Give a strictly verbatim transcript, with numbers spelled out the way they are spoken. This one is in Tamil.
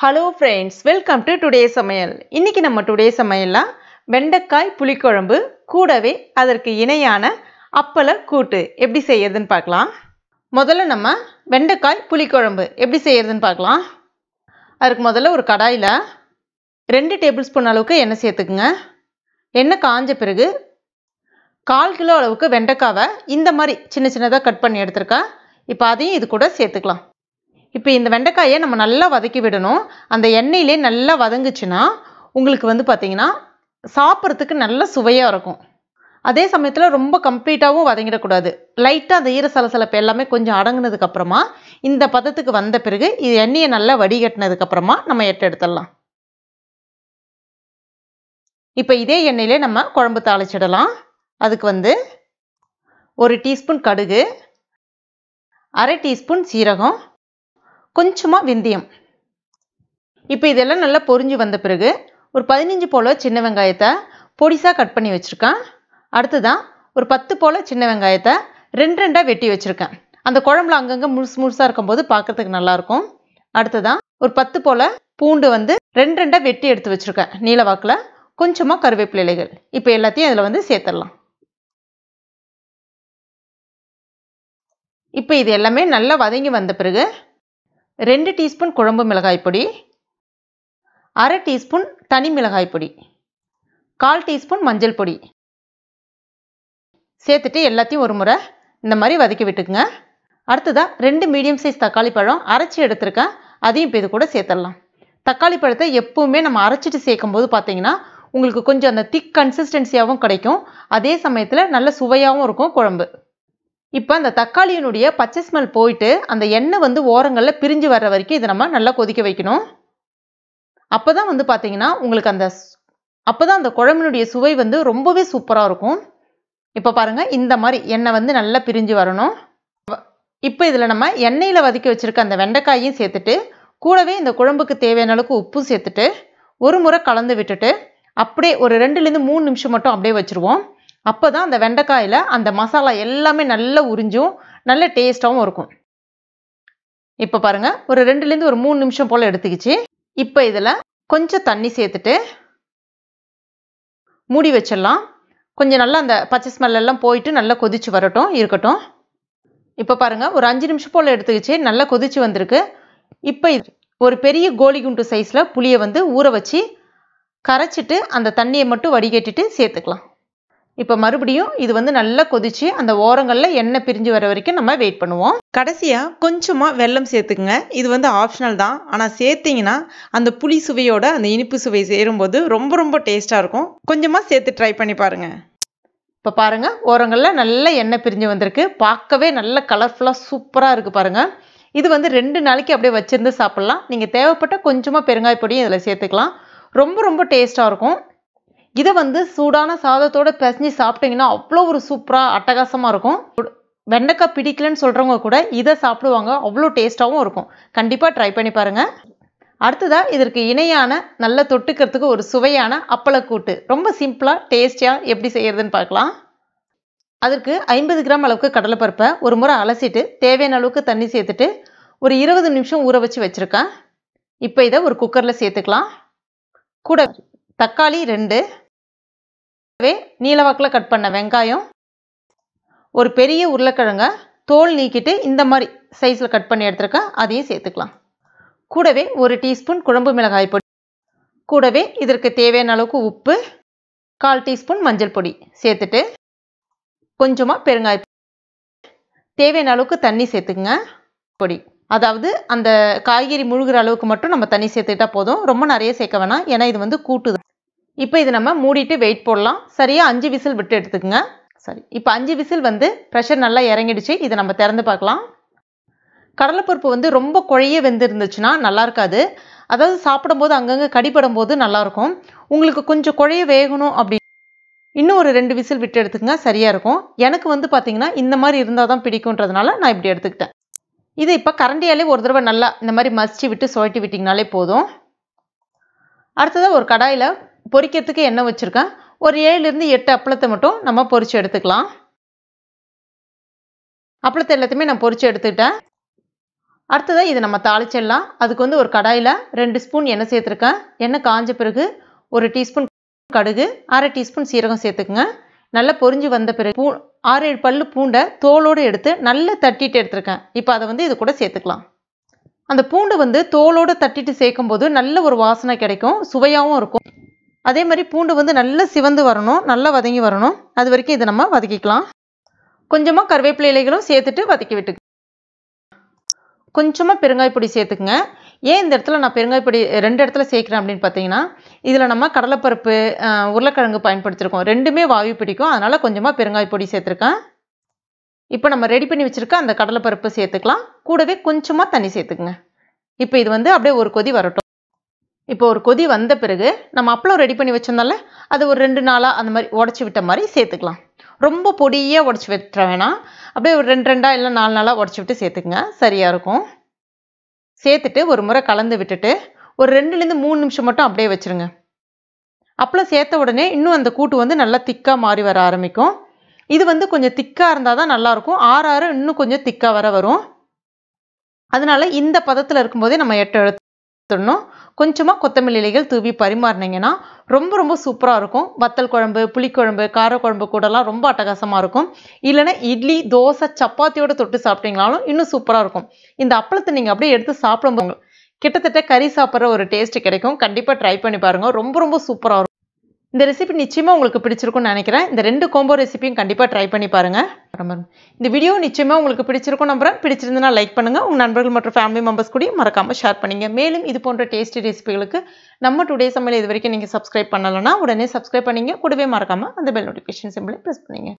Hello friends, welcome to today's Samayal. இன்னைக்கு நம்ம today's Samayalல வெண்டைக்காய் புளி குழம்பு கூடவே அதற்கு இணையான அப்பள கூட்டு எப்படி செய்யறதுன்னு பார்க்கலாம். முதல்ல நம்ம வெண்டைக்காய் புளி குழம்பு எப்படி செய்யறதுன்னு பார்க்கலாம். அதுக்கு முதல்ல ஒரு கடாயில ரெண்டு டேபிள்ஸ்பூன் அளவுக்கு எண்ணெய் சேர்த்துக்குங்க. எண்ணெய் காஞ்ச பிறகு கால் கிலோ அளவுக்கு வெண்டைக்காவை இந்த மாதிரி சின்ன சின்னதா கட் பண்ணி எடுத்துர்க்கேன். இப்போ அதையும் இது கூட சேர்த்துக்கலாம். இப்போ இந்த வெண்டைக்காயை நம்ம நல்லா வதக்கி விடணும். அந்த எண்ணெயிலே நல்லா வதங்குச்சுன்னா உங்களுக்கு வந்து பாத்தீங்கன்னா சாப்பிட்றதுக்கு நல்ல சுவையா இருக்கும். அதே சமயத்துல ரொம்ப கம்ப்ளீட்டாவும் வதங்கிட கூடாது. லைட்டா அந்த ஈர சலசலப்பு எல்லாமே கொஞ்சம் அடங்குனதுக்கு அப்புறமா இந்த பதத்துக்கு வந்த பிறகு இது எண்ணெயை நல்லா வடிகட்டினதுக்கு அப்புறமா நம்ம எட்டு எடுத்துடலாம். இப்போ இதே எண்ணெயிலே நம்ம குழம்பு தாளிச்சிடலாம். அதுக்கு வந்து ஒரு டீஸ்பூன் கடுகு, அரை டீஸ்பூன் சீரகம், கொஞ்சமா வெந்தயம். இப்போ இதெல்லாம் நல்லா பொரிஞ்சு வந்த பிறகு ஒரு பதினஞ்சு போல சின்ன வெங்காயத்தை பொடிசா கட் பண்ணி வச்சிருக்கேன். அடுத்துதான் ஒரு பத்து போல சின்ன வெங்காயத்தை ரெண்டு ரெண்டா வெட்டி வச்சிருக்கேன். அந்த குழம்புல அங்கங்க முழுசு முழுசா இருக்கும்போது பார்க்கறதுக்கு நல்லா இருக்கும். அடுத்துதான் ஒரு பத்து போல பூண்டு வந்து ரெண்டு ரெண்டா வெட்டி எடுத்து வச்சிருக்கேன் நீல வாக்குல. கொஞ்சமா கருவேப்பிலை இலைகள். இப்போ எல்லாத்தையும் அதுல வந்து சேர்த்துடலாம். இப்போ இது எல்லாமே நல்லா வதங்கி வந்த பிறகு ரெண்டு டீஸ்பூன் குழம்பு மிளகாய் பொடி, அரை டீஸ்பூன் தனி மிளகாய் பொடி, கால் டீஸ்பூன் மஞ்சள் பொடி சேர்த்துட்டு எல்லாத்தையும் ஒரு முறை இந்த மாதிரி வதக்கி விட்டுக்குங்க. அடுத்ததா ரெண்டு மீடியம் சைஸ் தக்காளி பழம் அரைச்சி எடுத்திருக்கேன். அதையும் இப்போ இது கூட சேர்த்துடலாம். தக்காளி பழத்தை எப்பவுமே நம்ம அரைச்சிட்டு சேர்க்கும் போது பார்த்தீங்கன்னா உங்களுக்கு கொஞ்சம் அந்த திக் கன்சிஸ்டன்சியாகவும் கிடைக்கும். அதே சமயத்தில் நல்ல சுவையாகவும் இருக்கும் குழம்பு. இப்போ அந்த தக்காளியினுடைய பச்சை ஸ்மெல் போயிட்டு அந்த எண்ணெய் வந்து ஓரங்களில் பிரிஞ்சு வர்ற வரைக்கும் இதை நம்ம நல்லா கொதிக்க வைக்கணும். அப்போதான் வந்து பார்த்தீங்கன்னா உங்களுக்கு அந்த அப்போதான் அந்த குழம்பினுடைய சுவை வந்து ரொம்பவே சூப்பராக இருக்கும். இப்போ பாருங்க இந்த மாதிரி எண்ணெய் வந்து நல்லா பிரிஞ்சு வரணும். இப்போ இதில் நம்ம எண்ணெயில் வதக்கி வச்சிருக்க அந்த வெண்டைக்காயும் சேர்த்துட்டு கூடவே இந்த குழம்புக்கு தேவையான அளவுக்கு உப்பு சேர்த்துட்டு ஒரு முறை கலந்து விட்டுட்டு அப்படியே ஒரு ரெண்டுலேருந்து மூணு நிமிஷம் மட்டும் அப்படியே வச்சிருவோம். அப்போதான் அந்த வெண்டைக்காயில அந்த மசாலா எல்லாமே நல்லா உறிஞ்சும் நல்ல டேஸ்டாகவும் இருக்கும். இப்போ பாருங்க ஒரு ரெண்டுலேருந்து ஒரு மூணு நிமிஷம் போல எடுத்துக்கிச்சு. இப்போ இதில் கொஞ்சம் தண்ணி சேர்த்துட்டு மூடி வச்சிடலாம். கொஞ்சம் நல்லா அந்த பச்சை ஸ்மெல் எல்லாம் போயிட்டு நல்லா கொதிச்சு வரட்டும் இருக்கட்டும். இப்போ பாருங்க ஒரு அஞ்சு நிமிஷம் போல எடுத்துக்கிச்சு நல்லா கொதிச்சு வந்திருக்கு. இப்போ ஒரு பெரிய கோலி குண்டு சைஸ்ல புளியை வந்து ஊற வச்சு கரைச்சிட்டு அந்த தண்ணியை மட்டும் வடிகட்டிட்டு சேர்த்துக்கலாம். இப்போ மறுபடியும் இது வந்து நல்லா கொதிச்சு அந்த ஓரங்களில் எண்ணெய் பிரிஞ்சு வர வரைக்கும் நம்ம வெயிட் பண்ணுவோம். கடைசியாக கொஞ்சமாக வெல்லம் சேர்த்துக்குங்க. இது வந்து ஆப்ஷனல் தான். ஆனால் சேர்த்திங்கன்னா அந்த புளி சுவையோட அந்த இனிப்பு சுவை சேரும்போது ரொம்ப ரொம்ப டேஸ்ட்டாக இருக்கும். கொஞ்சமாக சேர்த்து ட்ரை பண்ணி பாருங்கள். இப்போ பாருங்கள் ஓரங்களில் நல்ல எண்ணெய் பிரிஞ்சு வந்திருக்கு. பார்க்கவே நல்ல கலர்ஃபுல்லாக சூப்பராக இருக்குது பாருங்கள். இது வந்து ரெண்டு நாளைக்கு அப்படியே வச்சுருந்து சாப்பிட்லாம். நீங்கள் தேவைப்பட்ட கொஞ்சமாக பெருங்காய பொடியும் இதில் சேர்த்துக்கலாம். ரொம்ப ரொம்ப டேஸ்ட்டாக இருக்கும். இதை வந்து சூடான சாதத்தோட பிசைஞ்சு சாப்பிட்டீங்கன்னா அவ்வளோ ஒரு சூப்பராக அட்டகாசமாக இருக்கும். வெண்டைக்காய் பிடிக்கலன்னு சொல்கிறவங்க கூட இதை சாப்பிடுவாங்க. அவ்வளோ டேஸ்ட்டாகவும் இருக்கும். கண்டிப்பாக ட்ரை பண்ணி பாருங்கள். அடுத்ததாக இதற்கு இணையான நல்ல தொட்டுக்கிறதுக்கு ஒரு சுவையான அப்பளக்கூட்டு ரொம்ப சிம்பிளாக டேஸ்டியாக எப்படி செய்யறதுன்னு பார்க்கலாம். அதற்கு ஐம்பது கிராம் அளவுக்கு கடலைப்பருப்பை ஒரு முறை அலசிட்டு தேவையான அளவுக்கு தண்ணி சேர்த்துட்டு ஒரு இருபது நிமிஷம் ஊற வச்சு வச்சுருக்கேன். இப்போ இதை ஒரு குக்கரில் சேர்த்துக்கலாம். கூட தக்காளி ரெண்டு, நீலவாக்கில் கட் பண்ண வெங்காயம், ஒரு பெரிய உருளைக்கிழங்க தோல் நீக்கிட்டு இந்த மாதிரி சைஸில் கட் பண்ணி எடுத்துருக்கேன். அதையும் சேர்த்துக்கலாம். கூடவே ஒரு டீஸ்பூன் குழம்பு மிளகாய் பொடி, கூடவே இதற்கு தேவையான அளவுக்கு உப்பு, கால் டீஸ்பூன் மஞ்சள் பொடி சேர்த்துட்டு கொஞ்சமாக பெருங்காய தேவையான அளவுக்கு தண்ணி சேர்த்துக்குங்க. பொடி அதாவது அந்த காய்கறி முழுகிற அளவுக்கு மட்டும் நம்ம தண்ணி சேர்த்துக்கிட்டா போதும். ரொம்ப நிறைய சேர்க்க வேணாம், ஏன்னா இது வந்து கூட்டுது. இப்போ இது நம்ம மூடிட்டு வெயிட் போடலாம். சரியா அஞ்சு விசில் விட்டு எடுத்துக்கங்க. சரி இப்போ அஞ்சு விசில் வந்து ப்ரெஷர் நல்லா இறங்கிடுச்சு. இதை நம்ம திறந்து பார்க்கலாம். கடலைப்பருப்பு வந்து ரொம்ப குழைய வெந்து இருந்துச்சுன்னா நல்லா இருக்காது. அதாவது சாப்பிடும்போது அங்கங்கே கடிப்படும் போது நல்லாயிருக்கும். உங்களுக்கு கொஞ்சம் குழைய வேகணும் அப்படி இன்னும் ஒரு ரெண்டு விசில் விட்டு எடுத்துக்கங்க, சரியா இருக்கும். எனக்கு வந்து பார்த்தீங்கன்னா இந்த மாதிரி இருந்தால் தான் பிடிக்கும்ன்றதுனால நான் இப்படி எடுத்துக்கிட்டேன். இது இப்போ கரண்டியாலே ஒரு தடவை நல்லா இந்த மாதிரி மசிச்சு விட்டு சுழட்டி விட்டிங்கனாலே போதும். அடுத்ததாக ஒரு கடாயில் பொரிக்கிறதுக்கு எண்ணெய் வச்சுருக்கேன். ஒரு ஏழுலேருந்து எட்டு அப்பளத்தை மட்டும் நம்ம பொரிச்சு எடுத்துக்கலாம். அப்பளத்தை எல்லாத்தையுமே நான் பொரிச்சு எடுத்துக்கிட்டேன். அடுத்ததாக இது நம்ம தாளிச்சிடலாம். அதுக்கு வந்து ஒரு கடாயில் ரெண்டு ஸ்பூன் எண்ணெய் சேர்த்துருக்கேன். எண்ணெய் காஞ்ச பிறகு ஒரு டீஸ்பூன் கடுகு, அரை டீஸ்பூன் சீரகம் சேர்த்துக்குங்க. நல்லா பொரிஞ்சு வந்த பிறகு பூ ஆறு ஏழு பல்லு பூண்டை தோலோடு எடுத்து நல்லா தட்டிட்டு எடுத்துருக்கேன். இப்போ அதை வந்து இது கூட சேர்த்துக்கலாம். அந்த பூண்டு வந்து தோலோடு தட்டிட்டு சேர்க்கும் போது நல்ல ஒரு வாசனை கிடைக்கும், சுவையாகவும் இருக்கும். அதே மாதிரி பூண்டு வந்து நல்லா சிவந்து வரணும், நல்லா வதங்கி வரணும். அது வரைக்கும் இதை நம்ம வதக்கிக்கலாம். கொஞ்சமாக கருவேப்பிலை இலைகளும் சேர்த்துட்டு வதக்கி விட்டு கொஞ்சமாக பெருங்காயப்பொடி சேர்த்துக்குங்க. ஏன் இந்த இடத்துல நான் பெருங்காயப்பொடி ரெண்டு இடத்துல சேர்க்குறேன் அப்படின்னு பார்த்தீங்கன்னா, இதில் நம்ம கடலைப்பருப்பு உருளைக்கிழங்கு பயன்படுத்தியிருக்கோம். ரெண்டுமே வாயு பிடிக்கும், அதனால் கொஞ்சமாக பெருங்காயப்பொடி சேர்த்துருக்கேன். இப்போ நம்ம ரெடி பண்ணி வச்சுருக்க அந்த கடலைப்பருப்பு சேர்த்துக்கலாம். கூடவே கொஞ்சமாக தண்ணி சேர்த்துக்குங்க. இப்போ இது வந்து அப்படியே ஒரு கொதி வரட்டும். இப்போ ஒரு கொதி வந்த பிறகு நம்ம அப்பளம் ரெடி பண்ணி வச்சிருந்தால அது ஒரு ரெண்டு நாளாக அந்த மாதிரி உடச்சி விட்ட மாதிரி சேர்த்துக்கலாம். ரொம்ப பொடியாக உடச்சி விட்டுற வேணாம், அப்படியே ஒரு ரெண்டு ரெண்டாக இல்லை நாலு நாளாக உடச்சி விட்டு சேர்த்துக்குங்க, சரியாக இருக்கும். சேர்த்துட்டு ஒரு முறை கலந்து விட்டுட்டு ஒரு ரெண்டுலேருந்து மூணு நிமிஷம் மட்டும் அப்படியே வச்சுருங்க. அப்பளம் சேர்த்த உடனே இன்னும் அந்த கூட்டு வந்து நல்லா திக்காக மாறி வர ஆரம்பிக்கும். இது வந்து கொஞ்சம் திக்காக இருந்தால் தான் நல்லாயிருக்கும். ஆறு ஆறு இன்னும் கொஞ்சம் திக்காக வர வரும். அதனால இந்த பதத்தில் இருக்கும்போதே நம்ம எட்டு எடுத்துடணும். கொஞ்சமாக கொத்தமல்லி இலைகள் தூவி பரிமாறினீங்கன்னா ரொம்ப ரொம்ப சூப்பராக இருக்கும். வத்தல் குழம்பு, புளிக்குழம்பு, காரக்குழம்பு கூடலாம் ரொம்ப அட்டகாசமாக இருக்கும். இல்லைன்னா இட்லி, தோசை, சப்பாத்தியோடு தொட்டு சாப்பிட்டீங்கனாலும் இன்னும் சூப்பராக இருக்கும். இந்த அப்பளத்தை நீங்கள் அப்படியே எடுத்து சாப்பிடும்போது கிட்டத்தட்ட கறி சாப்பிட்ற ஒரு டேஸ்ட் கிடைக்கும். கண்டிப்பாக ட்ரை பண்ணி பாருங்கள், ரொம்ப ரொம்ப சூப்பராக இருக்கும். இந்த ரெசிபி நிச்சயமாக உங்களுக்கு பிடிச்சிருக்கும்னு நினைக்கிறேன். இந்த ரெண்டு கோம்போ ரெசிபியும் கண்டிப்பாக ட்ரை பண்ணி பாருங்கள். இந்த வீடியோ நிச்சயமாக உங்களுக்கு பிடிச்சிருக்கும் நம்புறேன். பிடிச்சிருந்தனா லைக் பண்ணுங்கள், உங்கள் நண்பர்கள் மற்றும் ஃபேமிலி மெம்பர்ஸ் கூட மறக்காமல் ஷேர் பண்ணுங்க. மேலும் இது போன்ற டேஸ்டி ரெசிபிகளுக்கு நம்ம டுடே சமையல் இது வரைக்கும் நீங்கள் சப்ஸ்கிரைப் பண்ணலைன்னா உடனே சப்ஸ்கிரைப் பண்ணிங்க. கூடவே மறக்காமல் அந்த பெல் நோட்டிஃபிகேஷன் சிம்பிளை ப்ரெஸ் பண்ணிங்க.